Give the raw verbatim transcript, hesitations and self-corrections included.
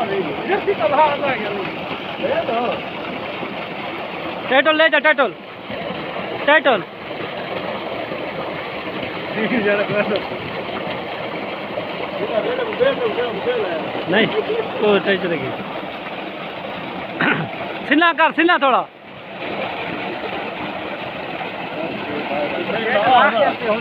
title ले जा, title title नहीं तो टाइटल देखिए सिला कर, सिला थोड़ा